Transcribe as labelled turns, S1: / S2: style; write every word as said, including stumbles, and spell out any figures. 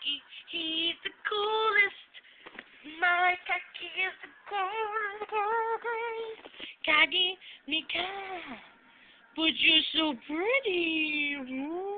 S1: Kaki, he's the coolest. My Kaki is the coolest. Kaki, Mika, but you're so pretty. Ooh.